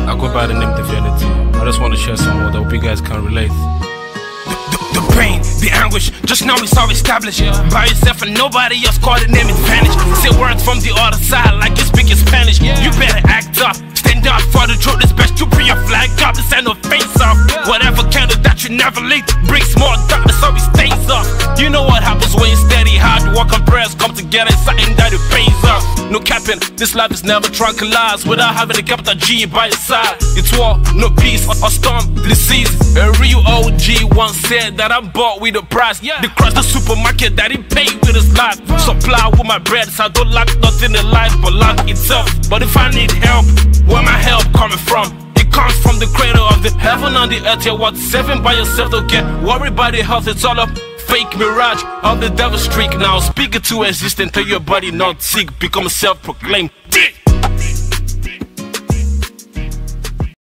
I go by the name Divinity. I just want to share some more that hope you guys can relate. The pain, the anguish, just now it's all established. By yourself and nobody else call the name advantage. Say words from the other side like you speak in Spanish. You better act up, stand up for the truth. It's best to bring your flag up. This ain't no face off. Whatever candle that you never lit brings more darkness, so it stays off. You know what happens when you steady hard work and prayers come together. It's something that it pays off. No capping, this life is never tranquilized without having a capital G by your side. It's war, no peace, or storm, disease. A real OG once said that I'm bought with a price. They cross the supermarket that he paid with his life. Supply with my bread, so I don't lack nothing in life but luck itself. But if I need help, where my help coming from? It comes from the creator of the heaven and the earth. Yeah, what saving by yourself, don't get worried about the health. It's all a fake mirage of the devil's streak. Now speak it to existence, tell your body not sick, become a self-proclaimed dick.